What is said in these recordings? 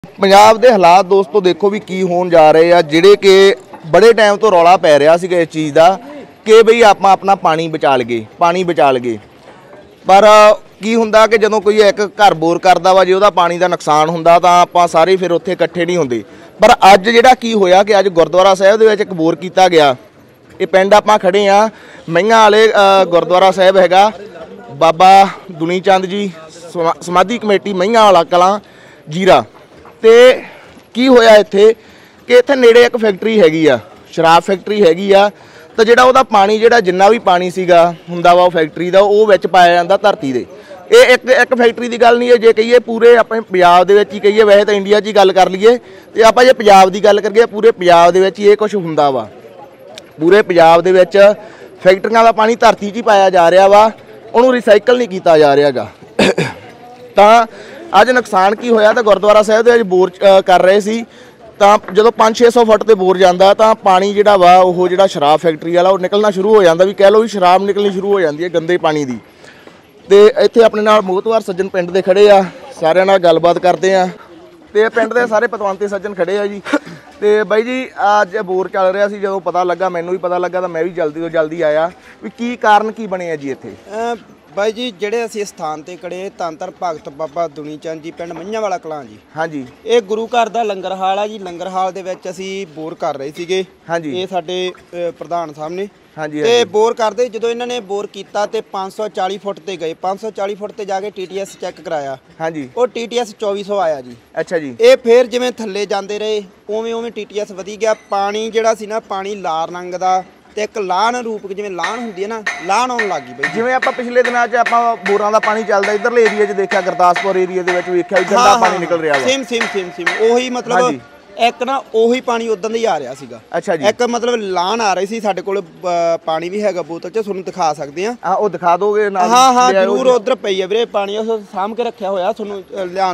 ਪੰਜਾਬ ਦੇ ਹਾਲਾਤ ਦੋਸਤੋ ਦੇਖੋ ਵੀ ਕੀ ਹੋਣ ਜਾ ਰਹੇ ਆ, ਜਿਹੜੇ ਕਿ ਬੜੇ ਟਾਈਮ ਤੋਂ ਰੌਲਾ ਪੈ ਰਿਹਾ ਸੀਗਾ ਇਸ ਚੀਜ਼ ਦਾ ਕਿ ਬਈ ਆਪਾਂ ਆਪਣਾ ਪਾਣੀ ਬਚਾ ਲਈਏ, ਪਰ ਕੀ ਹੁੰਦਾ ਕਿ ਜਦੋਂ ਕੋਈ ਇੱਕ ਘਰ ਬੋਰ ਕਰਦਾ ਵਾ, ਜੇ ਉਹਦਾ ਪਾਣੀ ਦਾ ਨੁਕਸਾਨ ਹੁੰਦਾ ਤਾਂ ਆਪਾਂ ਸਾਰੇ ਫਿਰ ਉੱਥੇ ਇਕੱਠੇ ਨਹੀਂ ਹੁੰਦੇ। ਪਰ ਅੱਜ ਜਿਹੜਾ ਕੀ ਹੋਇਆ ਕਿ ਅੱਜ ਗੁਰਦੁਆਰਾ ਸਾਹਿਬ ਦੇ ਵਿੱਚ ਇੱਕ ਬੋਰ ਕੀਤਾ ਗਿਆ। ਇਹ ਪਿੰਡ ਆਪਾਂ ਖੜੇ ਆ ਮਈਆਂ ਵਾਲੇ ਗੁਰਦੁਆਰਾ ਸਾਹਿਬ ਹੈਗਾ, ਬਾਬਾ ਦੁਨੀ ਚੰਦ ਜੀ ਸਮਾਧੀ ਕਮੇਟੀ ਮਈਆਂ ਵਾਲਾ ਕਲਾਂ ਜੀਰਾ। ਤੇ ਕੀ ਹੋਇਆ ਇੱਥੇ ਕਿ ਇੱਥੇ ਨੇੜੇ ਇੱਕ ਫੈਕਟਰੀ ਹੈਗੀ ਆ, ਸ਼ਰਾਬ ਫੈਕਟਰੀ ਹੈਗੀ ਆ। ਤਾਂ ਜਿਹੜਾ ਉਹਦਾ ਪਾਣੀ ਜਿਹੜਾ ਜਿੰਨਾ ਵੀ ਪਾਣੀ ਸੀਗਾ ਹੁੰਦਾ ਵਾ ਉਹ ਫੈਕਟਰੀ ਦਾ, ਉਹ ਵਿੱਚ ਪਾਇਆ ਜਾਂਦਾ ਧਰਤੀ ਦੇ। ਇਹ ਇੱਕ ਫੈਕਟਰੀ ਦੀ ਗੱਲ ਨਹੀਂ ਹੈ, ਜੇ ਕਹੀਏ ਪੂਰੇ ਆਪਣੇ ਪੰਜਾਬ ਦੇ ਵਿੱਚ ਹੀ ਕਹੀਏ, ਵੈਸੇ ਤਾਂ ਇੰਡੀਆ 'ਚ ਹੀ ਗੱਲ ਕਰ ਲਈਏ ਤੇ ਆਪਾਂ ਜੇ ਪੰਜਾਬ ਦੀ ਗੱਲ ਕਰੀਏ, ਪੂਰੇ ਪੰਜਾਬ ਦੇ ਵਿੱਚ ਹੀ ਇਹ ਕੁਛ ਹੁੰਦਾ ਵਾ। ਪੂਰੇ ਪੰਜਾਬ ਦੇ ਵਿੱਚ ਫੈਕਟਰੀਆਂ ਦਾ ਪਾਣੀ ਧਰਤੀ 'ਚ ਹੀ ਪਾਇਆ ਜਾ ਰਿਹਾ ਵਾ, ਉਹਨੂੰ ਰੀਸਾਈਕਲ ਨਹੀਂ ਕੀਤਾ ਜਾ ਰਿਹਾ ਗਾ। ਤਾਂ ਅੱਜ ਨੁਕਸਾਨ ਕੀ ਹੋਇਆ, ਤਾਂ ਗੁਰਦੁਆਰਾ ਸਾਹਿਬ ਦੇ ਵਿੱਚ ਬੋਰ ਕਰ ਰਹੇ ਸੀ, ਤਾਂ ਜਦੋਂ 500-600 ਫੁੱਟ ਤੇ ਬੋਰ ਜਾਂਦਾ ਤਾਂ ਪਾਣੀ ਜਿਹੜਾ ਵਾ ਉਹ ਜਿਹੜਾ ਸ਼ਰਾਬ ਫੈਕਟਰੀ ਵਾਲਾ ਉਹ ਨਿਕਲਣਾ ਸ਼ੁਰੂ ਹੋ ਜਾਂਦਾ, ਵੀ ਕਹਿ ਲਓ ਵੀ ਸ਼ਰਾਬ ਨਿਕਲਣੀ ਸ਼ੁਰੂ ਹੋ ਜਾਂਦੀ ਹੈ ਗੰਦੇ ਪਾਣੀ ਦੀ। ਤੇ ਇੱਥੇ ਆਪਣੇ ਨਾਲ ਮੋਹਤਵਾਰ ਸੱਜਣ ਪਿੰਡ ਦੇ ਖੜੇ ਆ, ਸਾਰਿਆਂ ਨਾਲ ਗੱਲਬਾਤ ਕਰਦੇ ਆ। ਤੇ ਪਿੰਡ ਦੇ ਸਾਰੇ ਪਤਵੰਤੇ ਸੱਜਣ ਖੜੇ ਆ ਜੀ। ਤੇ ਬਾਈ ਜੀ ਅੱਜ ਬੋਰ ਚੱਲ ਰਿਹਾ ਸੀ, ਜਦੋਂ ਪਤਾ ਲੱਗਾ, ਮੈਨੂੰ ਵੀ ਪਤਾ ਲੱਗਾ, ਤਾਂ ਮੈਂ ਵੀ ਜਲਦੀ ਤੋਂ ਜਲਦੀ ਆਇਆ ਵੀ ਕੀ ਕਾਰਨ ਕੀ ਬਣੇ ਆ ਜੀ ਇੱਥੇ। ਬਾਈ ਜੀ ਜਿਹੜੇ ਅਸੀਂ ਸਥਾਨ ਤੇ ਖੜੇ ਧੰਨ ਧੰਨ ਭਗਤ ਬਾਬਾ ਦੁਨੀ ਚੰਦ ਜੀ ਪਿੰਡ ਮਈਆਂ ਵਾਲਾ ਕਲਾਂ ਜੀ। ਹਾਂਜੀ, ਇਹ ਗੁਰੂ ਘਰ ਦਾ ਲੰਗਰ ਹਾਲ ਆ ਜੀ। ਲੰਗਰ ਹਾਲ ਦੇ ਵਿੱਚ ਅਸੀਂ ਬੋਰ ਕਰ ਰਹੇ ਸੀਗੇ। ਹਾਂਜੀ, ਇਹ ਸਾਡੇ ਪ੍ਰਧਾਨ ਸਾਹਿਬ ਨੇ। ਹਾਂਜੀ, ਤੇ ਬੋਰ ਕਰਦੇ ਜਦੋਂ ਇਹਨਾਂ ਨੇ ਬੋਰ ਕੀਤਾ ਤੇ 540 ਫੁੱਟ ਤੇ ਗਏ। 540 ਫੁੱਟ ਤੇ ਜਾ ਕੇ TTS ਚੈੱਕ ਕਰਾਇਆ। ਹਾਂਜੀ, ਉਹ TTS 2400 ਆਇਆ ਜੀ। ਅੱਛਾ ਜੀ। ਇਹ ਫੇਰ ਜਿਵੇਂ ਥੱਲੇ ਜਾਂਦੇ ਰਹੇ ਉਵੇਂ TTS ਵਧੀ ਗਿਆ। ਪਾਣੀ ਜਿਹੜਾ ਸੀ ਨਾ, ਪਾਣੀ ਲਾਲ ਰੰਗ ਦਾ ਤੇ ਇੱਕ ਲਾਹਣ ਰੂਪ, ਜਿਵੇਂ ਲਾਹਣ ਹੁੰਦੀ ਹੈ ਨਾ, ਲਾਹਣ ਆਉਣ ਲੱਗ ਗਈ ਬਈ। ਜਿਵੇਂ ਆਪਾਂ ਪਿਛਲੇ ਦਿਨਾਂ 'ਚ ਆਪਾਂ ਬੋਰਾਂ ਦਾ ਪਾਣੀ ਚੱਲਦਾ ਇੱਧਰਲੇ ਏਰੀਆ 'ਚ ਦੇਖਿਆ, ਗੁਰਦਾਸਪੁਰ ਏਰੀਆ ਦੇ ਵਿੱਚ ਵੇਖਿਆ ਵੀ ਗੰਦਾ ਪਾਣੀ ਨਿਕਲ ਰਿਹਾ ਵਾ। ਸੇਮ ਉਹੀ ਮਤਲਬ ਇੱਕ ਨਾ ਉਹੀ ਪਾਣੀ ਉਦੋਂ ਦਾ ਹੀ ਆ ਰਿਹਾ ਸੀਗਾ। ਅੱਛਾ ਜੀ। ਇੱਕ ਮਤਲਬ ਲਾਹਣ ਆ ਰਹੀ ਸੀ। ਸਾਡੇ ਕੋਲ ਪਾਣੀ ਵੀ ਹੈਗਾ ਬੋਤਲ 'ਚ, ਤੁਹਾਨੂੰ ਦਿਖਾ ਸਕਦੇ ਆ। ਉਹ ਦਿਖਾ ਦੋਗੇ ਨਾਲ? ਹਾਂ ਜ਼ਰੂਰ। ਉਧਰ ਪਈ ਆ ਵੀਰੇ ਪਾਣੀ, ਉਹ ਸਾਂਭ ਕੇ ਰੱਖਿਆ ਹੋਇਆ, ਤੁਹਾਨੂੰ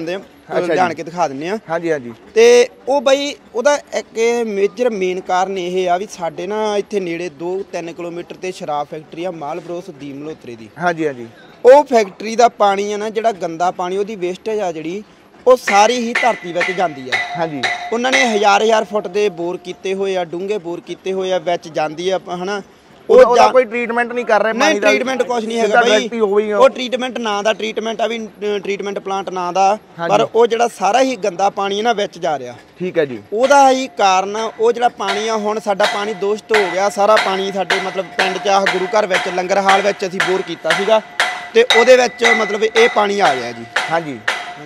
ਲਿਆਣ ਕੇ ਦਿਖਾ ਦਿੰਨੇ ਆ। ਹਾਂਜੀ। ਤੇ ਉਹ ਬਈ ਉਹਦਾ ਇੱਕ ਮੇਜਰ ਮੇਨ ਕਾਰਨ ਇਹ ਆ ਵੀ ਸਾਡੇ ਨਾ ਇੱਥੇ ਨੇੜੇ 2-3 ਕਿਲੋਮੀਟਰ ਤੇ ਸ਼ਰਾਬ ਫੈਕਟਰੀ ਆ, ਮਾਲਬਰੋਸ ਦੀ ਮਲਹੋਤਰੇ ਦੀ। ਹਾਂਜੀ। ਉਹ ਫੈਕਟਰੀ ਦਾ ਪਾਣੀ ਆ ਨਾ, ਜਿਹੜਾ ਗੰਦਾ ਪਾਣੀ, ਉਹਦੀ ਵੇਸਟੇਜ ਆ ਜਿਹੜੀ, ਉਹ ਸਾਰੀ ਹੀ ਧਰਤੀ ਵਿੱਚ ਜਾਂਦੀ ਆ। ਹਾਂਜੀ। ਉਹਨਾਂ ਨੇ ਹਜ਼ਾਰ ਫੁੱਟ ਦੇ ਬੋਰ ਕੀਤੇ ਹੋਏ ਆ, ਡੂੰਘੇ ਬੋਰ ਕੀਤੇ ਹੋਏ ਆ, ਵਿੱਚ ਜਾਂਦੀ ਆ ਹਨਾ। ਉਹਦਾ ਕੋਈ ਟ੍ਰੀਟਮੈਂਟ ਨਹੀਂ ਕਰ ਰਹੇ ਪਾਣੀ ਦਾ? ਟ੍ਰੀਟਮੈਂਟ ਕੁਝ ਨਹੀਂ ਹੈਗਾ ਬਈ। ਉਹ ਟ੍ਰੀਟਮੈਂਟ ਨਾਂ ਦਾ ਟ੍ਰੀਟਮੈਂਟ ਆ ਵੀ, ਟ੍ਰੀਟਮੈਂਟ ਪਲਾਂਟ ਨਾਂ ਦਾ, ਪਰ ਉਹ ਜਿਹੜਾ ਸਾਰਾ ਹੀ ਗੰਦਾ ਪਾਣੀ ਨਾ ਵਿੱਚ ਜਾ ਰਿਹਾ। ਠੀਕ ਹੈ ਜੀ। ਉਹਦਾ ਹੀ ਕਾਰਨ ਉਹ ਜਿਹੜਾ ਪਾਣੀ ਆ, ਹੁਣ ਸਾਡਾ ਪਾਣੀ ਦੂਸ਼ਿਤ ਹੋ ਗਿਆ। ਸਾਰਾ ਪਾਣੀ ਸਾਡੇ ਮਤਲਬ ਪਿੰਡ 'ਚ ਗੁਰੂ ਘਰ ਵਿੱਚ ਲੰਗਰ ਹਾਲ ਵਿੱਚ ਅਸੀਂ ਬੋਰ ਕੀਤਾ ਸੀਗਾ ਤੇ ਉਹਦੇ ਵਿੱਚ ਮਤਲਬ ਇਹ ਪਾਣੀ ਆ ਗਿਆ ਜੀ। ਹਾਂਜੀ।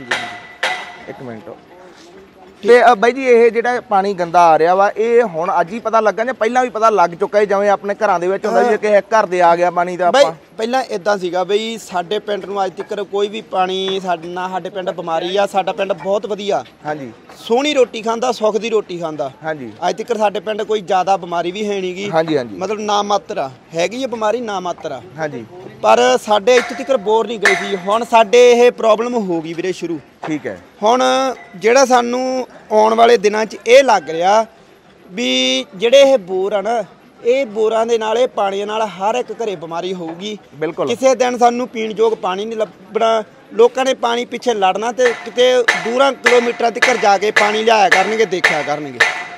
ਇੱਕ ਮਿੰਟ। ਤੇ ਬਾਈ ਜੀ ਇਹ ਜਿਹੜਾ ਪਾਣੀ ਗੰਦਾ ਆ ਰਿਹਾ ਵਾ, ਇਹ ਹੁਣ ਅੱਜ ਹੀ ਪਤਾ ਲੱਗਾ ਜਾਂ ਪਹਿਲਾਂ ਵੀ ਪਤਾ ਲੱਗ ਚੁੱਕਾ ਹੈ? ਜਿਵੇਂ ਆਪਣੇ ਘਰਾਂ ਦੇ ਵਿੱਚ ਹੁੰਦਾ, ਜੇ ਕਿਸੇ ਘਰ ਦੇ ਆ ਗਿਆ ਪਾਣੀ, ਤਾਂ ਆਪਾਂ ਪਹਿਲਾਂ ਇਦਾਂ ਸੀਗਾ ਬਈ, ਸਾਡੇ ਪਿੰਡ ਨੂੰ ਅੱਜ ਤੱਕ ਕੋਈ ਵੀ ਪਾਣੀ ਸਾਡੇ ਪਿੰਡ ਬਿਮਾਰੀ ਆ। ਸਾਡਾ ਪਿੰਡ ਬਹੁਤ ਵਧੀਆ, ਹਾਂਜੀ, ਸੋਹਣੀ ਰੋਟੀ ਖਾਂਦਾ, ਸੁੱਖ ਦੀ ਰੋਟੀ ਖਾਂਦਾ। ਹਾਂਜੀ। ਅੱਜ ਤੱਕ ਸਾਡੇ ਪਿੰਡ ਕੋਈ ਜ਼ਿਆਦਾ ਬਿਮਾਰੀ ਵੀ ਹੈ ਨਹੀਂ ਗੀ। ਹਾਂਜੀ। ਮਤਲਬ ਨਾ ਮਾਤਰ ਆ, ਹੈਗੀ ਆ ਬਿਮਾਰੀ ਨਾ ਮਾਤਰ ਆ। ਹਾਂਜੀ। ਪਰ ਸਾਡੇ ਇੱਥੇ ਤੱਕ ਬੋਰ ਨਹੀਂ ਗਈ ਸੀ। ਹੁਣ ਸਾਡੇ ਇਹ ਪ੍ਰੋਬਲਮ ਹੋ ਗਈ ਵੀਰੇ ਸ਼ੁਰੂ। ਠੀਕ ਹੈ। ਹੁਣ ਜਿਹੜਾ ਸਾਨੂੰ ਆਉਣ ਵਾਲੇ ਦਿਨਾਂ 'ਚ ਇਹ ਲੱਗ ਰਿਹਾ ਵੀ ਜਿਹੜੇ ਇਹ ਬੋਰ ਆ ਨਾ, ਇਹ ਬੋਰਾਂ ਦੇ ਨਾਲ, ਇਹ ਪਾਣੀ ਨਾਲ ਹਰ ਇੱਕ ਘਰੇ ਬਿਮਾਰੀ ਹੋਊਗੀ। ਬਿਲਕੁਲ। ਕਿਸੇ ਦਿਨ ਸਾਨੂੰ ਪੀਣ ਯੋਗ ਪਾਣੀ ਨਹੀਂ ਲੱਭਣਾ। ਲੋਕਾਂ ਨੇ ਪਾਣੀ ਪਿੱਛੇ ਲੜਨਾ ਤੇ ਕਿਤੇ ਦੂਰਾਂ ਕਿਲੋਮੀਟਰਾਂ ਤੱਕ ਜਾ ਕੇ ਪਾਣੀ ਲਿਆਇਆ ਕਰਨਗੇ, ਦੇਖਿਆ ਕਰਨਗੇ।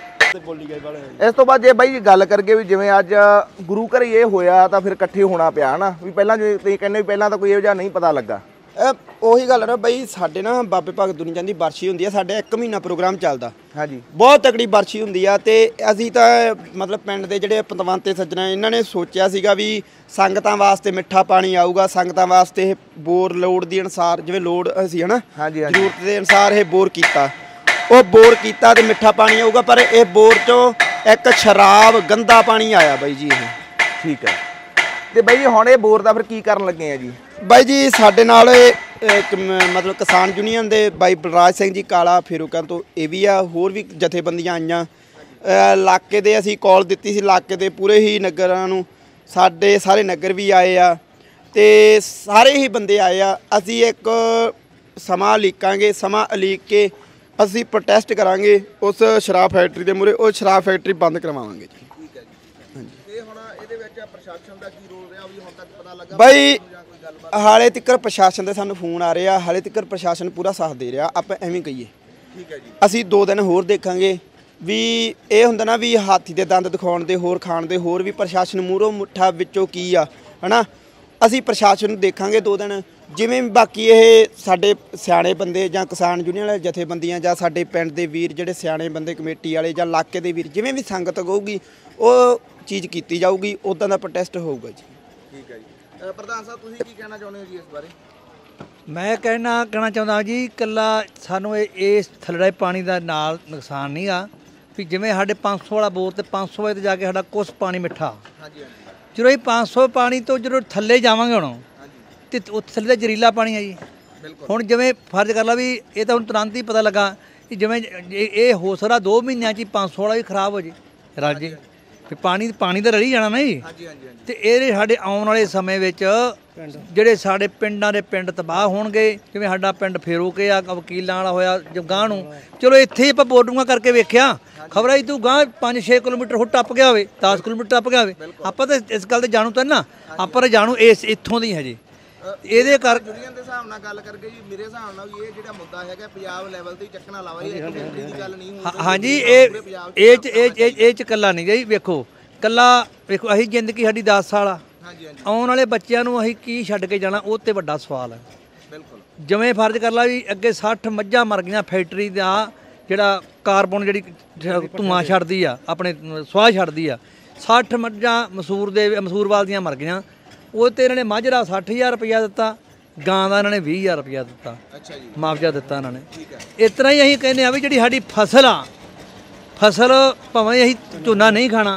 ਇਸ ਤੋਂ ਬਾਅਦ ਜੇ ਬਾਈ ਗੱਲ ਕਰਕੇ ਵੀ ਜਿਵੇਂ ਅੱਜ ਗੁਰੂ ਘਰ ਇਹ ਹੋਇਆ, ਤਾਂ ਫਿਰ ਇਕੱਠੇ ਹੋਣਾ ਪਿਆ ਨਾ, ਵੀ ਪਹਿਲਾਂ ਜਿਵੇਂ ਤੁਸੀਂ ਕਹਿੰਦੇ ਵੀ ਪਹਿਲਾਂ ਤਾਂ ਕੋਈ ਇਹੋ ਜਿਹਾ ਨਹੀਂ ਪਤਾ ਲੱਗਾ। ਉਹੀ ਗੱਲ ਨਾ ਬਈ, ਸਾਡੇ ਨਾ ਬਾਬੇ ਭਗਤ ਦੁਨੀ ਚੰਦ ਦੀ ਬਰਸ਼ੀ ਹੁੰਦੀ ਆ। ਸਾਡੇ 1 ਮਹੀਨਾ ਪ੍ਰੋਗਰਾਮ ਚੱਲਦਾ। ਹਾਂਜੀ। ਬਹੁਤ ਤਕੜੀ ਬਰਸ਼ੀ ਹੁੰਦੀ ਆ। ਤੇ ਅਸੀਂ ਤਾਂ ਮਤਲਬ ਪਿੰਡ ਦੇ ਜਿਹੜੇ ਪਤਵੰਤੇ ਸੱਜਣਾ, ਇਹਨਾਂ ਨੇ ਸੋਚਿਆ ਸੀਗਾ ਵੀ ਸੰਗਤਾਂ ਵਾਸਤੇ ਮਿੱਠਾ ਪਾਣੀ ਆਊਗਾ, ਸੰਗਤਾਂ ਵਾਸਤੇ ਇਹ ਬੋਰ ਲੋੜ ਦੇ ਅਨੁਸਾਰ, ਜਿਵੇਂ ਲੋੜ ਅਸੀਂ ਹਨਾ ਜ਼ਰੂਰਤ ਦੇ ਅਨੁਸਾਰ ਇਹ ਬੋਰ ਕੀਤਾ। ਉਹ ਬੋਰ ਕੀਤਾ ਤੇ ਮਿੱਠਾ ਪਾਣੀ ਆਊਗਾ, ਪਰ ਇਹ ਬੋਰ 'ਚੋਂ ਇੱਕ ਸ਼ਰਾਬ ਗੰਦਾ ਪਾਣੀ ਆਇਆ ਬਾਈ ਜੀ ਇਹ। ਠੀਕ ਹੈ। ਤੇ ਬਾਈ ਜੀ ਹੁਣ ਇਹ ਬੋਰ ਦਾ ਫਿਰ ਕੀ ਕਰਨ ਲੱਗੇ ਆ ਜੀ? ਬਾਈ ਜੀ ਸਾਡੇ ਨਾਲ ਮਤਲਬ ਕਿਸਾਨ ਯੂਨੀਅਨ ਦੇ ਬਾਈ ਬਲਰਾਜ ਸਿੰਘ ਜੀ ਕਾਲਾ ਫੇਰੂਕਾਂ ਤੋਂ ਇਹ ਵੀ ਆ, ਹੋਰ ਵੀ ਜਥੇਬੰਦੀਆਂ ਆਈਆਂ ਇਲਾਕੇ ਦੇ। ਅਸੀਂ ਕਾਲ ਦਿੱਤੀ ਸੀ ਇਲਾਕੇ ਦੇ ਪੂਰੇ ਹੀ ਨਗਰਾਂ ਨੂੰ, ਸਾਡੇ ਸਾਰੇ ਨਗਰ ਵੀ ਆਏ ਆ ਤੇ ਸਾਰੇ ਹੀ ਬੰਦੇ ਆਏ ਆ। ਅਸੀਂ ਇੱਕ ਸਮਾਂ ਉਲੀਕਾਂਗੇ, ਸਮਾਂ ਉਲੀਕ ਕੇ ਅਸੀਂ ਪ੍ਰੋਟੈਸਟ ਕਰਾਂਗੇ ਉਸ ਸ਼ਰਾਬ ਫੈਕਟਰੀ ਦੇ ਮੂਹਰੇ। ਉਹ ਸ਼ਰਾਬ ਫੈਕਟਰੀ ਬੰਦ ਕਰਵਾਵਾਂਗੇ ਜੀ। ਠੀਕ ਹੈ ਜੀ। ਹਾਂਜੀ। ਤੇ ਹੁਣ ਇਹਦੇ ਵਿੱਚ ਪ੍ਰਸ਼ਾਸਨ ਦਾ ਕੀ ਰੋਲ ਰਿਹਾ, ਵੀ ਹੁਣ ਤੱਕ ਪਤਾ ਲੱਗਾ ਬਾਈ? ਹਾਲੇ ਤੱਕ ਪ੍ਰਸ਼ਾਸਨ ਦੇ ਸਾਨੂੰ ਫੋਨ ਆ ਰਹੇ ਆ, ਹਾਲੇ ਤੱਕ ਪ੍ਰਸ਼ਾਸਨ ਪੂਰਾ ਸਾਥ ਦੇ ਰਿਹਾ। ਆਪਾਂ ਐਵੇਂ ਕਹੀਏ ਠੀਕ ਹੈ ਜੀ। ਅਸੀਂ 2 ਦਿਨ ਹੋਰ ਦੇਖਾਂਗੇ ਵੀ ਇਹ ਹੁੰਦਾ ਨਾ ਵੀ ਹਾਥੀ ਦੇ ਦੰਦ ਦਿਖਾਉਣ ਦੇ ਹੋਰ ਖਾਣ ਦੇ ਹੋਰ ਵੀ ਪ੍ਰਸ਼ਾਸਨ ਮੂਹਰੋਂ ਮੁੱਠਾ ਵਿੱਚੋਂ ਕੀ ਆ ਹਨਾ। ਅਸੀਂ ਪ੍ਰਸ਼ਾਸਨ ਨੂੰ ਦੇਖਾਂਗੇ 2 ਦਿਨ ਜਿਵੇਂ ਵੀ ਬਾਕੀ ਇਹ ਸਾਡੇ ਸਿਆਣੇ ਬੰਦੇ ਜਾਂ ਕਿਸਾਨ ਯੂਨੀਅਨ ਵਾਲੇ ਜਥੇਬੰਦੀਆਂ ਜਾਂ ਸਾਡੇ ਪਿੰਡ ਦੇ ਵੀਰ ਜਿਹੜੇ ਸਿਆਣੇ ਬੰਦੇ ਕਮੇਟੀ ਵਾਲੇ ਜਾਂ ਇਲਾਕੇ ਦੇ ਵੀਰ ਜਿਵੇਂ ਵੀ ਸੰਗਤ ਕਹੂਗੀ ਉਹ ਚੀਜ਼ ਕੀਤੀ ਜਾਊਗੀ, ਉੱਦਾਂ ਦਾ ਪ੍ਰੋਟੈਸਟ ਹੋਊਗਾ ਜੀ। ਠੀਕ ਹੈ ਜੀ। ਪ੍ਰਧਾਨ ਸਾਹਿਬ ਤੁਸੀਂ ਕੀ ਕਹਿਣਾ ਚਾਹੁੰਦੇ ਹੋ ਜੀ ਇਸ ਬਾਰੇ? ਮੈਂ ਕਹਿਣਾ ਚਾਹੁੰਦਾ ਜੀ ਇਕੱਲਾ ਸਾਨੂੰ ਇਸ ਥੱਲੜੇ ਪਾਣੀ ਦਾ ਨਾਲ ਨੁਕਸਾਨ ਨਹੀਂ ਆ ਵੀ ਜਿਵੇਂ ਸਾਡੇ 500 ਵਾਲਾ ਬੋਰ ਤੇ 500 ਵਜੇ ਤੇ ਜਾ ਕੇ ਸਾਡਾ ਕੁਛ ਪਾਣੀ ਮਿੱਠਾ ਹਾਂਜੀ ਹਾਂਜੀ ਜਦੋਂ ਇਹ 500 ਪਾਣੀ ਤੋਂ ਜਦੋਂ ਥੱਲੇ ਜਾਵਾਂਗੇ ਹੁਣ ਤੇ ਉੱਥੇ ਥੱਲੇ ਦਾ ਜ਼ਹਿਰੀਲਾ ਪਾਣੀ ਆ ਜੀ। ਹੁਣ ਜਿਵੇਂ ਫਰਜ਼ ਕਰ ਲਾ ਵੀ ਇਹ ਤਾਂ ਹੁਣ ਤੁਰੰਤ ਹੀ ਪਤਾ ਲੱਗਾ ਕਿ ਜਿਵੇਂ ਇਹ ਹੋ ਸਕਦਾ 2 ਮਹੀਨਿਆਂ 'ਚ ਹੀ 500 ਵਾਲਾ ਵੀ ਖਰਾਬ ਹੋ ਜੇ ਰਲ ਜੇ ਵੀ ਪਾਣੀ ਤਾਂ ਰਲੀ ਜਾਣਾ ਨਾ ਜੀ। ਤੇ ਇਹ ਸਾਡੇ ਆਉਣ ਵਾਲੇ ਸਮੇਂ ਵਿੱਚ ਜਿਹੜੇ ਸਾਡੇ ਪਿੰਡਾਂ ਦੇ ਪਿੰਡ ਤਬਾਹ ਹੋਣਗੇ ਜਿਵੇਂ ਸਾਡਾ ਪਿੰਡ ਫੇਰੋਕੇ ਆ ਵਕੀਲਾਂ ਵਾਲਾ ਹੋਇਆ ਗਾਂਹ ਨੂੰ ਚਲੋ ਇੱਥੇ ਹੀ ਆਪਾਂ ਬੋਰਡਿੰਗਾਂ ਕਰਕੇ ਵੇਖਿਆ ਖਬਰ ਆਈ ਤੂੰ ਗਾਂਹ 5-6 ਕਿਲੋਮੀਟਰ ਹੋ ਟੱਪ ਗਿਆ ਹੋਵੇ 10 ਕਿਲੋਮੀਟਰ ਟੱਪ ਗਿਆ ਹੋਵੇ ਆਪਾਂ ਤਾਂ ਇਸ ਗੱਲ ਤੇ ਜਾਣੂ ਤਾਂ ਨਾ ਆਪਾਂ ਤਾਂ ਜਾਣੂ ਇਸ ਇੱਥੋਂ ਦੀ ਹਜੇ ਇਹਦੇ ਕਰ ਯੂਨੀਅਨ ਦੇ ਹਿਸਾਬ ਨਾਲ ਗੱਲ ਕਰਕੇ ਜੀ ਮੇਰੇ ਹਿਸਾਬ ਨਾਲ ਵੀ ਇਹ ਜਿਹੜਾ ਮੁੱਦਾ ਹੈਗਾ ਪੰਜਾਬ ਲੈਵਲ ਤੇ ਚੱਕਣਾ ਲਾਵਾ ਇਹ ਇੱਕ ਮਿੰਟਰੀ ਦੀ ਗੱਲ ਨਹੀਂ ਹੁੰਦੀ। ਹਾਂਜੀ ਇਹ ਚ ਕੱਲਾ ਨਹੀਂ ਜੀ ਵੇਖੋ ਕੱਲਾ ਵੇਖੋ ਅਸੀਂ ਜ਼ਿੰਦਗੀ ਸਾਡੀ 10 ਸਾਲ ਆ ਆਉਣ ਵਾਲੇ ਬੱਚਿਆਂ ਨੂੰ ਅਸੀਂ ਕੀ ਛੱਡ ਕੇ ਜਾਣਾ ਉਹ ਤੇ ਵੱਡਾ ਸਵਾਲ ਹੈ। ਬਿਲਕੁਲ ਜਿਵੇਂ ਫਰਜ਼ ਕਰ ਲਾ ਵੀ ਅੱਗੇ 60 ਮੱਝਾਂ ਮਰ ਗਈਆਂ ਫੈਕਟਰੀ ਦਾ ਜਿਹੜਾ ਕਾਰਬਨ ਜਿਹੜੀ ਧੂਆਂ ਛੱਡਦੀ ਆ ਆਪਣੇ ਸਵਾਹ ਛੱਡਦੀ ਆ 60 ਮੱਝਾਂ ਮਸੂਰਵਾਲ ਦੀਆਂ ਮਰ ਗਈਆਂ ਉਹ ਤੇ ਇਹਨਾਂ ਨੇ ਮੱਝ ਦਾ 60,000 ਰੁਪਇਆ ਦਿੱਤਾ ਗਾਂ ਦਾ ਇਹਨਾਂ ਨੇ 20,000 ਰੁਪਇਆ ਦਿੱਤਾ। ਅੱਛਾ ਜੀ ਮੁਆਵਜ਼ਾ ਦਿੱਤਾ ਇਹਨਾਂ ਨੇ। ਇਸ ਤਰ੍ਹਾਂ ਹੀ ਅਸੀਂ ਕਹਿੰਦੇ ਆ ਵੀ ਜਿਹੜੀ ਸਾਡੀ ਫਸਲ ਆ ਫਸਲ ਭਾਵੇਂ ਅਸੀਂ ਝੋਨਾ ਨਹੀਂ ਖਾਣਾ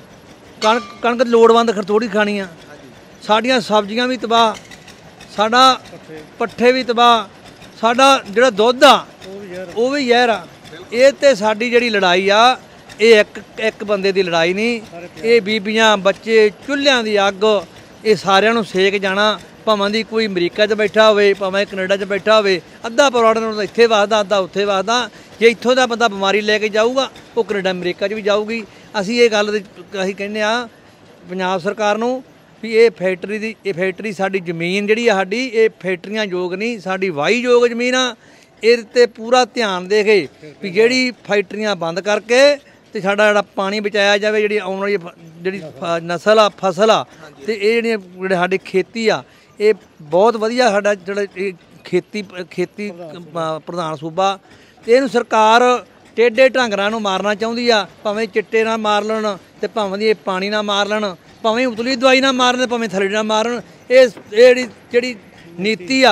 ਕਣਕ ਲੋੜਵੰਦ ਥੋੜ੍ਹੀ ਖਾਣੀ ਆ ਸਾਡੀਆਂ ਸਬਜ਼ੀਆਂ ਵੀ ਤਬਾਹ ਸਾਡਾ ਪੱਠੇ ਵੀ ਤਬਾਹ ਸਾਡਾ ਜਿਹੜਾ ਦੁੱਧ ਆ ਉਹ ਵੀ ਜ਼ਹਿਰ ਆ। ਇਹ ਤੇ ਸਾਡੀ ਜਿਹੜੀ ਲੜਾਈ ਆ ਇਹ ਇੱਕ ਬੰਦੇ ਦੀ ਲੜਾਈ ਨਹੀਂ ਇਹ ਬੀਬੀਆਂ ਬੱਚੇ ਚੁੱਲ੍ਹਿਆਂ ਦੀ ਅੱਗ ਇਹ ਸਾਰਿਆਂ ਨੂੰ ਸੇਕ ਜਾਣਾ ਭਾਵੇਂ ਦੀ ਕੋਈ ਅਮਰੀਕਾ 'ਚ ਬੈਠਾ ਹੋਵੇ ਭਾਵੇਂ ਕੈਨੇਡਾ 'ਚ ਬੈਠਾ ਹੋਵੇ ਅੱਧਾ ਪਰਿਵਾਰ ਇੱਥੇ ਵਸਦਾ ਅੱਧਾ ਉੱਥੇ ਵਸਦਾ ਜੇ ਇੱਥੋਂ ਦਾ ਬੰਦਾ ਬਿਮਾਰੀ ਲੈ ਕੇ ਜਾਊਗਾ ਉਹ ਕੈਨੇਡਾ ਅਮਰੀਕਾ 'ਚ ਵੀ ਜਾਊਗੀ। ਅਸੀਂ ਇਹ ਗੱਲ ਅਸੀਂ ਕਹਿੰਦੇ ਆ ਪੰਜਾਬ ਸਰਕਾਰ ਨੂੰ ਵੀ ਇਹ ਫੈਕਟਰੀ ਸਾਡੀ ਜ਼ਮੀਨ ਜਿਹੜੀ ਆ ਸਾਡੀ ਇਹ ਫੈਕਟਰੀਆਂ ਯੋਗ ਨਹੀਂ ਸਾਡੀ ਵਾਹੀ ਯੋਗ ਜ਼ਮੀਨ ਆ ਇਹਦੇ 'ਤੇ ਪੂਰਾ ਧਿਆਨ ਦੇ ਕੇ ਵੀ ਜਿਹੜੀ ਫੈਕਟਰੀਆਂ ਬੰਦ ਕਰਕੇ ਤੇ ਸਾਡਾ ਜਿਹੜਾ ਪਾਣੀ ਬਚਾਇਆ ਜਾਵੇ ਜਿਹੜੀ ਆਉਣ ਵਾਲੀ ਜਿਹੜੀ ਨਸਲ ਆ ਫਸਲ ਆ ਤੇ ਇਹ ਜਿਹੜੇ ਸਾਡੀ ਖੇਤੀ ਆ ਇਹ ਬਹੁਤ ਵਧੀਆ ਸਾਡਾ ਜਿਹੜਾ ਇਹ ਖੇਤੀ ਪ੍ਰਧਾਨ ਸੂਬਾ ਤੇ ਇਹਨੂੰ ਸਰਕਾਰ ਟੇਢੇ ਢੰਗਰਾਂ ਨੂੰ ਮਾਰਨਾ ਚਾਹੁੰਦੀ ਆ ਭਾਵੇਂ ਚਿੱਟੇ ਨਾਲ ਮਾਰ ਲੈਣ ਤੇ ਭਾਵੇਂ ਦੀ ਇਹ ਪਾਣੀ ਨਾਲ ਮਾਰ ਲੈਣ ਭਾਵੇਂ ਉਤਲੀ ਦਵਾਈ ਨਾਲ ਮਾਰਨ ਭਾਵੇਂ ਥੱਲੇ ਨਾਲ ਮਾਰਨ ਇਹ ਜਿਹੜੀ ਨੀਤੀ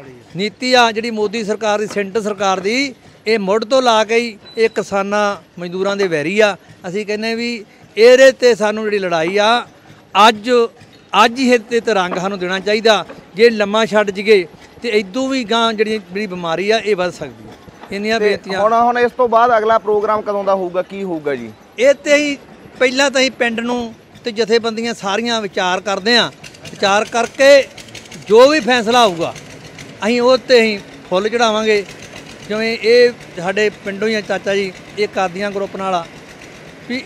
ਆ ਜਿਹੜੀ ਮੋਦੀ ਸਰਕਾਰ ਦੀ ਸੈਂਟਰ ਸਰਕਾਰ ਦੀ ਇਹ ਮੁੱਢ ਤੋਂ ਲਾ ਕੇ ਹੀ ਇਹ ਕਿਸਾਨਾਂ ਮਜ਼ਦੂਰਾਂ ਦੇ ਵੈਰੀ ਆ। ਅਸੀਂ ਕਹਿੰਦੇ ਵੀ ਇਹਦੇ ਤੇ ਸਾਨੂੰ ਜਿਹੜੀ ਲੜਾਈ ਆ ਅੱਜ ਹੀ ਇਹਦੇ ਤੇ ਰੰਗ ਸਾਨੂੰ ਦੇਣਾ ਚਾਹੀਦਾ ਜੇ ਲੰਮਾ ਛੱਡ ਜੀਏ ਤੇ ਇਦੋਂ ਵੀ ਗਾਂ ਜਿਹੜੀ ਬਿਮਾਰੀ ਆ ਇਹ ਵੱਧ ਸਕਦੀ ਹੈ। ਇੰਨੀਆਂ ਬੇਨਤੀਆਂ ਹੁਣ ਇਸ ਤੋਂ ਬਾਅਦ ਅਗਲਾ ਪ੍ਰੋਗਰਾਮ ਕਦੋਂ ਦਾ ਹੋਊਗਾ ਕੀ ਹੋਊਗਾ ਜੀ? ਇਹ ਤੇ ਹੀ ਪਹਿਲਾਂ ਤਾਂ ਅਸੀਂ ਪਿੰਡ ਨੂੰ ਤੇ ਜਥੇਬੰਦੀਆਂ ਸਾਰੀਆਂ ਵਿਚਾਰ ਕਰਦੇ ਆ ਵਿਚਾਰ ਕਰਕੇ ਜੋ ਵੀ ਫੈਸਲਾ ਆਊਗਾ ਅਸੀਂ ਉਹ ਤੇ ਅਸੀਂ ਫੁੱਲ ਚੜਾਵਾਂਗੇ। ਜਿਵੇਂ ਇਹ ਸਾਡੇ ਪਿੰਡੋਂ ਹੀ ਆ ਚਾਚਾ ਜੀ ਇਹ ਕਾਦੀਆਂ ਗਰੁੱਪ ਨਾਲ ਆ ਵੀ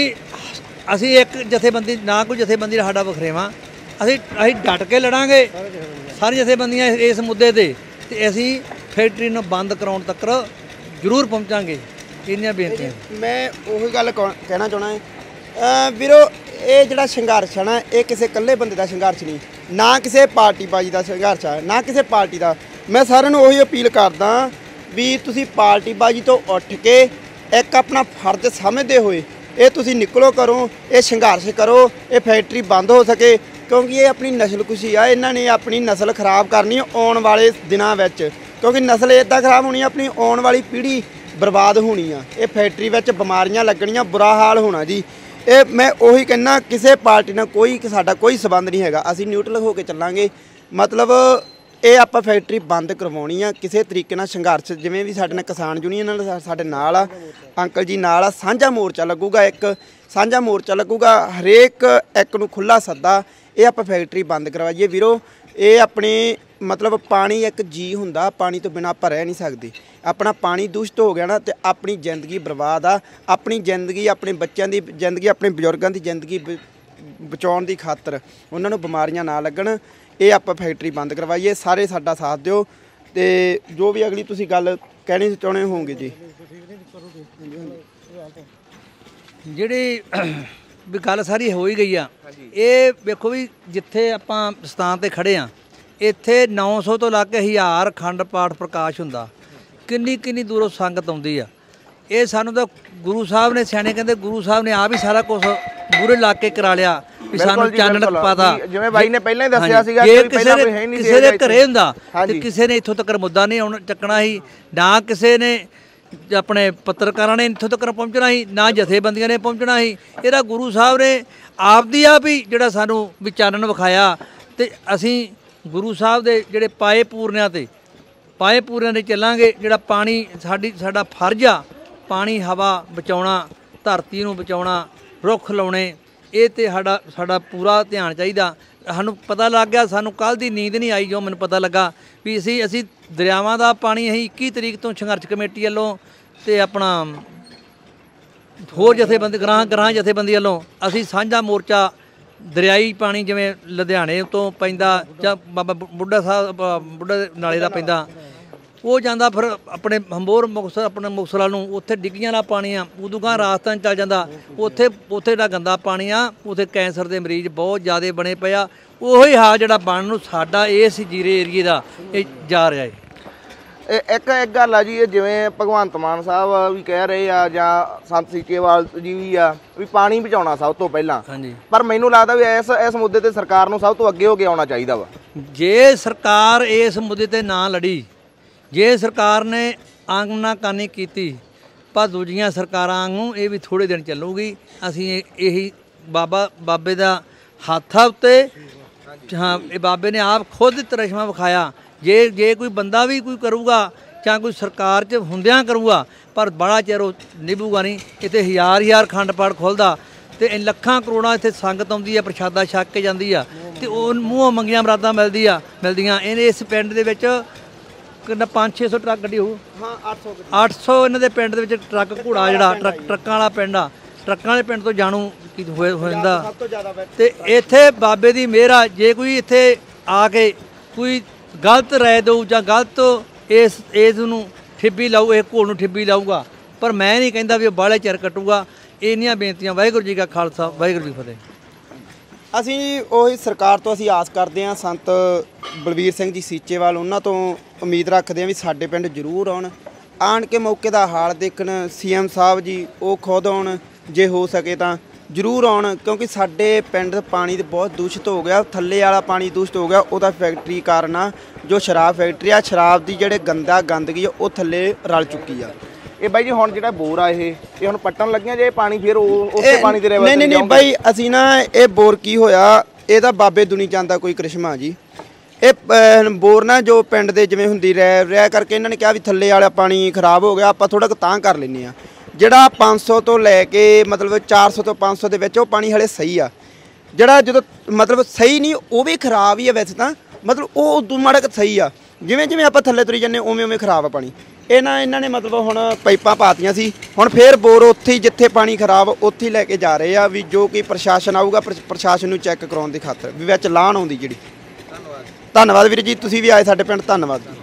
ਅਸੀਂ ਇੱਕ ਜਥੇਬੰਦੀ ਨਾ ਕੋਈ ਜਥੇਬੰਦੀ ਦਾ ਸਾਡਾ ਵਖਰੇਵਾਂ ਅਸੀਂ ਡਟ ਕੇ ਲੜਾਂਗੇ ਸਾਰੀ ਜਥੇਬੰਦੀਆਂ ਇਸ ਮੁੱਦੇ ਤੇ ਅਸੀਂ ਫੈਕਟਰੀ ਨੂੰ ਬੰਦ ਕਰਾਉਣ ਤੱਕ ਜ਼ਰੂਰ ਪਹੁੰਚਾਂਗੇ। ਇੰਨੀਆਂ ਬੇਨਤੀਆਂ ਮੈਂ ਉਹੀ ਗੱਲ ਕਹਿਣਾ ਚਾਹੁੰਦਾ ਵੀਰੋ ਇਹ ਜਿਹੜਾ ਸੰਘਰਸ਼ ਹੈ ਨਾ ਇਹ ਕਿਸੇ ਇਕੱਲੇ ਬੰਦੇ ਦਾ ਸੰਘਰਸ਼ ਨਹੀਂ ਨਾ ਕਿਸੇ ਪਾਰਟੀਬਾਜ਼ੀ ਦਾ ਸੰਘਰਸ਼ ਹੈ ਨਾ ਕਿਸੇ ਪਾਰਟੀ ਦਾ। ਮੈਂ ਸਾਰਿਆਂ ਨੂੰ ਉਹੀ ਅਪੀਲ ਕਰਦਾ ਵੀ ਤੁਸੀਂ ਪਾਰਟੀਬਾਜ਼ੀ ਤੋਂ ਉੱਠ ਕੇ ਇੱਕ ਆਪਣਾ ਫਰਜ਼ ਸਮਝਦੇ ਹੋਏ ਇਹ ਤੁਸੀਂ ਨਿਕਲੋ ਕਰੋ ਇਹ ਸੰਘਰਸ਼ ਕਰੋ ਇਹ ਫੈਕਟਰੀ ਬੰਦ ਹੋ ਸਕੇ ਕਿਉਂਕਿ ਇਹ ਆਪਣੀ ਨਸਲਕੁਸ਼ੀ ਆ ਇਹਨਾਂ ਨੇ ਆਪਣੀ ਨਸਲ ਖਰਾਬ ਕਰਨੀ ਆਉਣ ਵਾਲੇ ਦਿਨਾਂ ਵਿੱਚ ਕਿਉਂਕਿ ਨਸਲ ਇੱਦਾਂ ਖਰਾਬ ਹੋਣੀ ਆਪਣੀ ਆਉਣ ਵਾਲੀ ਪੀੜ੍ਹੀ ਬਰਬਾਦ ਹੋਣੀ ਆ। ਇਹ ਫੈਕਟਰੀ ਵਿੱਚ ਬਿਮਾਰੀਆਂ ਲੱਗਣੀਆਂ ਬੁਰਾ ਹਾਲ ਹੋਣਾ ਜੀ। ਇਹ ਮੈਂ ਉਹੀ ਕਹਿੰਦਾ ਕਿਸੇ ਪਾਰਟੀ ਨਾਲ ਸਾਡਾ ਕੋਈ ਸਬੰਧ ਨਹੀਂ ਹੈਗਾ ਅਸੀਂ ਨਿਊਟਰਲ ਹੋ ਕੇ ਚੱਲਾਂਗੇ ਮਤਲਬ ਇਹ ਆਪਾਂ ਫੈਕਟਰੀ ਬੰਦ ਕਰਵਾਉਣੀ ਆ ਕਿਸੇ ਤਰੀਕੇ ਨਾਲ ਸੰਘਰਸ਼ ਜਿਵੇਂ ਵੀ ਸਾਡੇ ਨਾਲ ਕਿਸਾਨ ਯੂਨੀਅਨ ਨਾਲ ਸਾਡੇ ਨਾਲ ਆ ਅੰਕਲ ਜੀ ਨਾਲ ਆ ਸਾਂਝਾ ਮੋਰਚਾ ਲੱਗੂਗਾ ਹਰੇਕ ਇੱਕ ਨੂੰ ਖੁੱਲ੍ਹਾ ਸੱਦਾ ਇਹ ਆਪਾਂ ਫੈਕਟਰੀ ਬੰਦ ਕਰਵਾਈਏ ਵੀਰੋ। ਇਹ ਆਪਣੀ ਮਤਲਬ ਪਾਣੀ ਇੱਕ ਜੀ ਹੁੰਦਾ ਪਾਣੀ ਤੋਂ ਬਿਨਾਂ ਆਪਾਂ ਰਹਿ ਨਹੀਂ ਸਕਦੇ ਆਪਣਾ ਪਾਣੀ ਦੂਸ਼ਿਤ ਹੋ ਗਿਆ ਨਾ ਤੇ ਆਪਣੀ ਜ਼ਿੰਦਗੀ ਬਰਬਾਦ ਆ ਆਪਣੀ ਜ਼ਿੰਦਗੀ ਆਪਣੇ ਬੱਚਿਆਂ ਦੀ ਜ਼ਿੰਦਗੀ ਆਪਣੇ ਬਜ਼ੁਰਗਾਂ ਦੀ ਜ਼ਿੰਦਗੀ ਬਚਾਉਣ ਦੀ ਖਾਤਰ ਉਹਨਾਂ ਨੂੰ ਬਿਮਾਰੀਆਂ ਨਾ ਲੱਗਣ ਇਹ ਆਪਾਂ ਫੈਕਟਰੀ ਬੰਦ ਕਰਵਾਈਏ ਸਾਰੇ ਸਾਡਾ ਸਾਥ ਦਿਓ ਤੇ ਜੋ ਵੀ ਅਗਲੀ ਤੁਸੀਂ ਗੱਲ ਕਹਿਣੀ ਚਾਹੁੰਦੇ ਹੋਵੋਗੇ ਜੀ? ਜਿਹੜੀ ਵੀ ਗੱਲ ਸਾਰੀ ਹੋ ਹੀ ਗਈ ਆ। ਇਹ ਵੇਖੋ ਵੀ ਜਿੱਥੇ ਆਪਾਂ ਸਥਾਨ ਤੇ ਖੜੇ ਆ, ਇੱਥੇ 900 ਤੋਂ ਲੱਗ ਕੇ 1000 ਅਖੰਡ ਪਾਠ ਪ੍ਰਕਾਸ਼ ਹੁੰਦਾ। ਕਿੰਨੀ ਕਿੰਨੀ ਦੂਰੋਂ ਸੰਗਤ ਆਉਂਦੀ ਆ। ਇਹ ਸਾਨੂੰ ਤਾਂ ਗੁਰੂ ਸਾਹਿਬ ਨੇ, ਸਿਆਣੇ ਕਹਿੰਦੇ ਗੁਰੂ ਸਾਹਿਬ ਨੇ ਆਪ ਹੀ ਸਾਰਾ ਕੁਝ ਮੂਹਰੇ ਲਾ ਕੇ ਕਰਾ ਲਿਆ ਵੀ ਸਾਨੂੰ ਚਾਨਣ ਪਾਤਾ। ਜਿਵੇਂ ਬਾਈ ਨੇ ਪਹਿਲਾਂ ਹੀ ਦੱਸਿਆ ਸੀਗਾ ਕਿ ਕਿਸੇ ਦੇ ਘਰੇ ਹੁੰਦਾ ਤੇ ਕਿਸੇ ਨੇ ਇੱਥੋਂ ਤੱਕ ਮੁੱਦਾ ਨਹੀਂ ਆਉਣਾ ਚੱਕਣਾ ਸੀ, ਨਾ ਕਿਸੇ ਨੇ ਆਪਣੇ ਪੱਤਰਕਾਰਾਂ ਨੇ ਇੱਥੋਂ ਤੱਕ ਪਹੁੰਚਣਾ ਸੀ, ਨਾ ਜਥੇਬੰਦੀਆਂ ਨੇ ਪਹੁੰਚਣਾ ਸੀ। ਇਹਦਾ ਗੁਰੂ ਸਾਹਿਬ ਨੇ ਆਪ ਹੀ ਜਿਹੜਾ ਸਾਨੂੰ ਵੀ ਚਾਨਣ ਵਿਖਾਇਆ। ਤੇ ਅਸੀਂ ਗੁਰੂ ਸਾਹਿਬ ਦੇ ਜਿਹੜੇ ਪਾਏ ਪੂਰਨਿਆਂ ਤੇ ਚੱਲਾਂਗੇ। ਜਿਹੜਾ ਪਾਣੀ ਸਾਡਾ ਫਰਜ਼ ਆ, ਪਾਣੀ ਹਵਾ ਬਚਾਉਣਾ, ਧਰਤੀ ਨੂੰ ਬਚਾਉਣਾ, ਰੁੱਖ ਲਾਉਣੇ, ਇਹ ਤੇ ਸਾਡਾ ਪੂਰਾ ਧਿਆਨ ਚਾਹੀਦਾ। ਸਾਨੂੰ ਪਤਾ ਲੱਗ ਗਿਆ, ਸਾਨੂੰ ਕੱਲ੍ਹ ਦੀ ਨੀਂਦ ਨਹੀਂ ਆਈ ਜੋ ਮੈਨੂੰ ਪਤਾ ਲੱਗਾ ਵੀ ਅਸੀਂ ਦਰਿਆਵਾਂ ਦਾ ਪਾਣੀ ਅਸੀਂ 21 ਤਰੀਕ ਤੋਂ ਸੰਘਰਸ਼ ਕਮੇਟੀ ਵੱਲੋਂ ਤੇ ਆਪਣਾ ਹੋਰ ਜਥੇਬੰਦੀ ਗ੍ਰਾਂਹ ਜਥੇਬੰਦੀ ਵੱਲੋਂ ਅਸੀਂ ਸਾਂਝਾ ਮੋਰਚਾ ਦਰਿਆਈ ਪਾਣੀ ਜਿਵੇਂ ਲੁਧਿਆਣੇ ਤੋਂ ਪੈਂਦਾ ਜਾਂ ਬਾਬਾ ਬੁੱਢਾ ਨਾਲੇ ਦਾ ਪੈਂਦਾ, ਉਹ ਜਾਂਦਾ ਫਿਰ ਆਪਣੇ ਹੰਬੋਰ ਮੁਕਤਸਰ ਆਪਣੇ ਮੁਕਤਸਰ ਨੂੰ, ਉੱਥੇ ਡਿੱਗੀਆਂ ਵਾਲਾ ਪਾਣੀ ਆ। ਉਦੋਂ ਗਾਂ ਰਾਜਸਥਾਨ ਚੱਲ ਜਾਂਦਾ, ਉੱਥੇ ਜਿਹੜਾ ਗੰਦਾ ਪਾਣੀ ਆ, ਉੱਥੇ ਕੈਂਸਰ ਦੇ ਮਰੀਜ਼ ਬਹੁਤ ਜ਼ਿਆਦਾ ਬਣੇ ਪਏ ਆ। ਉਹੀ ਹਾਲ ਜਿਹੜਾ ਬਣਨ ਨੂੰ ਸਾਡਾ ਇਸ ਜੀਰੇ ਏਰੀਏ ਦਾ ਇਹ ਜਾ ਰਿਹਾ ਹੈ। ਇੱਕ ਗੱਲ ਆ ਜੀ, ਇਹ ਜਿਵੇਂ ਭਗਵੰਤ ਮਾਨ ਸਾਹਿਬ ਵੀ ਕਹਿ ਰਹੇ ਆ ਜਾਂ ਸੰਤ ਸੀਚੇਵਾਲ ਜੀ ਵੀ ਆ ਵੀ ਪਾਣੀ ਬਚਾਉਣਾ ਸਭ ਤੋਂ ਪਹਿਲਾਂ। ਹਾਂਜੀ, ਪਰ ਮੈਨੂੰ ਲੱਗਦਾ ਵੀ ਇਸ ਮੁੱਦੇ ਤੇ ਸਰਕਾਰ ਨੂੰ ਸਭ ਤੋਂ ਅੱਗੇ ਹੋ ਕੇ ਆਉਣਾ ਚਾਹੀਦਾ ਵਾ। ਜੇ ਸਰਕਾਰ ਇਸ ਮੁੱਦੇ ਤੇ ਨਾ ਲੜੀ, ਜੇ ਸਰਕਾਰ ਨੇ ਆਗਨਾਕਾਨੀ ਕੀਤੀ, ਪਰ ਦੂਜੀਆਂ ਸਰਕਾਰਾਂ ਵਾਂਗੂ ਇਹ ਵੀ ਥੋੜ੍ਹੇ ਦਿਨ ਚੱਲੂਗੀ। ਅਸੀਂ ਇਹੀ ਬਾਬੇ ਦਾ ਹੱਥ ਆ ਉੱਤੇ। ਹਾਂ, ਇਹ ਬਾਬੇ ਨੇ ਆਪ ਖੁਦ ਤਰਿਸ਼ਮਾ ਵਿਖਾਇਆ। ਜੇ ਕੋਈ ਬੰਦਾ ਵੀ ਕੋਈ ਕਰੂਗਾ ਜਾਂ ਕੋਈ ਸਰਕਾਰ 'ਚ ਹੁੰਦਿਆਂ ਕਰੂਗਾ, ਪਰ ਬੜਾ ਚਿਰ ਉਹ ਨਿਭੂਗਾ ਨਹੀਂ। ਇੱਥੇ ਹਜ਼ਾਰ ਅਖੰਡ ਪਾਠ ਖੁੱਲ੍ਹਦਾ ਤੇ ਲੱਖਾਂ ਕਰੋੜਾਂ ਇੱਥੇ ਸੰਗਤ ਆਉਂਦੀ ਆ, ਪ੍ਰਸ਼ਾਦਾ ਛਕ ਕੇ ਜਾਂਦੀ ਆ ਤੇ ਉਹ ਮੂੰਹੋਂ ਮੰਗੀਆਂ ਮੁਰਾਦਾਂ ਮਿਲਦੀਆਂ। ਇਸ ਪਿੰਡ ਦੇ ਵਿੱਚ ਕਿੰਨਾ 500-600 ਟਰੱਕ ਗੱਡੀ ਹੋਊ। ਹਾਂ, 800 ਇਹਨਾਂ ਦੇ ਪਿੰਡ ਦੇ ਵਿੱਚ ਟਰੱਕ ਘੋੜਾ ਜਿਹੜਾ ਟਰੱਕਾਂ ਵਾਲਾ ਪਿੰਡ ਆ, ਟਰੱਕਾਂ ਵਾਲੇ ਪਿੰਡ ਤੋਂ ਜਾਣੂ ਹੋ ਜਾਂਦਾ। ਤੇ ਇੱਥੇ ਬਾਬੇ ਦੀ ਮਿਹਰ ਆ। ਜੇ ਕੋਈ ਇੱਥੇ ਆ ਕੇ ਕੋਈ ਗਲਤ ਰਾਏ ਦਊ ਜਾਂ ਗਲਤ ਇਸ ਨੂੰ ਠਿੱਬੀ ਲਾਊ, ਇਹ ਘੋਲ ਨੂੰ ਠਿੱਬੀ ਲਾਊਗਾ, ਪਰ ਮੈਂ ਨਹੀਂ ਕਹਿੰਦਾ ਵੀ ਉਹ ਬਾਹਲੇ ਚਿਰ ਕੱਟੂਗਾ। ਇੰਨੀਆਂ ਬੇਨਤੀਆਂ। ਵਾਹਿਗੁਰੂ ਜੀ ਕਾ ਖਾਲਸਾ, ਵਾਹਿਗੁਰੂ ਜੀ ਫਤਿਹ। ਅਸੀਂ ਉਹੀ ਸਰਕਾਰ ਤੋਂ ਅਸੀਂ ਆਸ ਕਰਦੇ ਹਾਂ, ਸੰਤ ਬਲਵੀਰ ਸਿੰਘ ਜੀ ਸੀਚੇਵਾਲ, ਉਹਨਾਂ ਤੋਂ ਉਮੀਦ ਰੱਖਦੇ ਹਾਂ ਵੀ ਸਾਡੇ ਪਿੰਡ ਜ਼ਰੂਰ ਆਣ ਕੇ ਮੌਕੇ ਦਾ ਹਾਲ ਦੇਖਣ। CM ਸਾਹਿਬ ਜੀ ਉਹ ਖੁਦ ਆਉਣ, ਜੇ ਹੋ ਸਕੇ ਤਾਂ ਜ਼ਰੂਰ ਆਉਣ, ਕਿਉਂਕਿ ਸਾਡੇ ਪਿੰਡ ਪਾਣੀ ਤੇ ਬਹੁਤ ਦੂਸ਼ਿਤ ਹੋ ਗਿਆ। ਥੱਲੇ ਵਾਲਾ ਪਾਣੀ ਦੂਸ਼ਿਤ ਹੋ ਗਿਆ, ਉਹਦਾ ਫੈਕਟਰੀ ਕਾਰਨ ਆ। ਜੋ ਸ਼ਰਾਬ ਫੈਕਟਰੀ ਆ, ਸ਼ਰਾਬ ਦੀ ਜਿਹੜੇ ਗੰਦਗੀ ਆ ਉਹ ਥੱਲੇ ਰਲ ਚੁੱਕੀ ਆ। ਇਹ ਬਾਈ ਜੀ ਹੁਣ ਜਿਹੜਾ ਬੋਰ ਆ ਇਹ ਹੁਣ ਪੱਟਣ ਲੱਗਿਆ ਜੇ ਪਾਣੀ ਫਿਰ ਉਸੇ ਪਾਣੀ ਦੇ ਲੈਵਲ ਤੇ ਨਹੀਂ ਬਾਈ, ਅਸੀਂ ਨਾ ਇਹ ਬੋਰ ਕੀ ਹੋਇਆ, ਇਹਦਾ ਬਾਬੇ ਦੁਨੀ ਚੰਦ ਦਾ ਕੋਈ ਕ੍ਰਿਸ਼ਮਾ ਜੀ। ਇਹ ਬੋਰ ਨਾ ਜੋ ਪਿੰਡ ਦੇ ਜਿਵੇਂ ਹੁੰਦੀ ਰਹਿ ਕਰਕੇ ਇਹਨਾਂ ਨੇ ਕਿਹਾ ਵੀ ਥੱਲੇ ਵਾਲਾ ਪਾਣੀ ਖਰਾਬ ਹੋ ਗਿਆ, ਆਪਾਂ ਥੋੜਾ ਕੁ ਤਾਂ ਕਰ ਲੈਂਦੇ ਆ। ਜਿਹੜਾ 500 ਤੋਂ ਲੈ ਕੇ ਮਤਲਬ 400 ਤੋਂ 500 ਦੇ ਵਿੱਚ ਉਹ ਪਾਣੀ ਹਲੇ ਸਹੀ ਆ। ਜਿਹੜਾ ਜਦੋਂ ਮਤਲਬ ਸਹੀ ਨਹੀਂ, ਉਹ ਵੀ ਖਰਾਬ ਹੀ ਆ ਵੈਸੇ ਤਾਂ, ਮਤਲਬ ਉਹ ਉਦੋਂ ਮਾੜਾ ਕੁ ਸਹੀ ਆ। ਜਿਵੇਂ ਆਪਾਂ ਥੱਲੇ ਤੁਰੀ ਜਾਂਦੇ ਉਵੇਂ ਖਰਾਬ ਆ ਪਾਣੀ। ਇਹਨਾਂ ਨੇ ਮਤਲਬ ਹੁਣ ਪਾਈਪਾਂ ਪਾਤੀਆਂ ਸੀ, ਹੁਣ ਫੇਰ ਬੋਰ ਉੱਥੇ ਹੀ ਜਿੱਥੇ ਪਾਣੀ ਖਰਾਬ ਉੱਥੇ ਹੀ ਲੈ ਕੇ ਜਾ ਰਹੇ ਆ ਵੀ ਜੋ ਕਿ ਪ੍ਰਸ਼ਾਸਨ ਆਊਗਾ, ਪ੍ਰਸ਼ਾਸਨ ਨੂੰ ਚੈੱਕ ਕਰਾਉਣ ਦੀ ਖਾਤਰ ਵੀ ਵਿੱਚ ਲਾਹਣ ਆਉਂਦੀ ਜਿਹੜੀ। ਧੰਨਵਾਦ ਵੀਰ ਜੀ, ਤੁਸੀਂ ਵੀ ਆਏ ਸਾਡੇ ਪਿੰਡ, ਧੰਨਵਾਦ।